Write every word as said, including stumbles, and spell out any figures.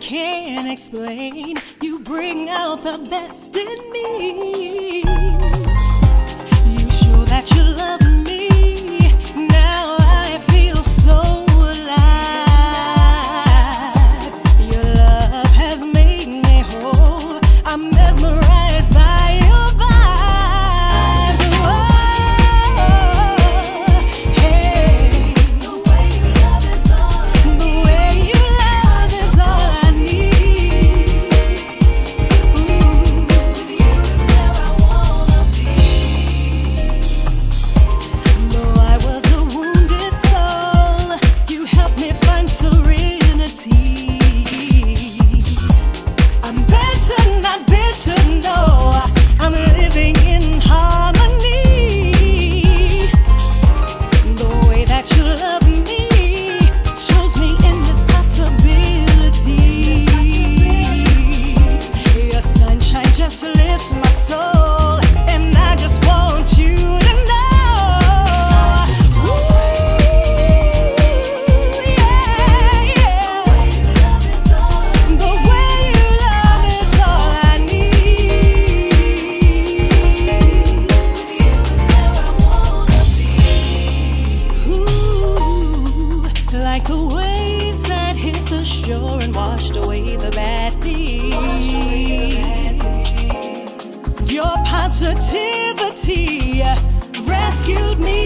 can't explain. You bring out the best in me. You show that you love me. Now I feel so alive. Your love has made me whole. I'm mesmerized by your vibe. Whoa, hey. The way you love is all. The way you love is all I need. Ooh, with you is where I wanna be. Though I was a wounded soul, you helped me find serenity. I'm better, not bitter, no. I'm living in harmony. The way that you love me shows me endless possibilities. Your sunshine just lifts my soul, and I just want you to know. Ooh, yeah, yeah. The way you love is all I need. Ooh, like the waves that hit the shore and washed away the bad things. Your positivity rescued me